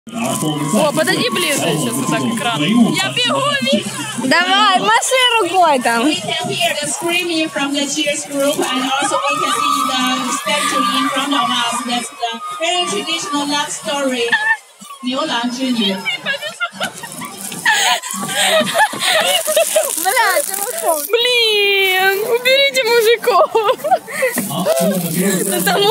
О, подойди ближе, сейчас вот так экран. Я бегу, Вик! Давай, маши рукой там. We can hear the screaming from the cheers group, and also we can see the statue in front of us. That's the very traditional love story. 牛郎织女。 Блин, уберите мужиков!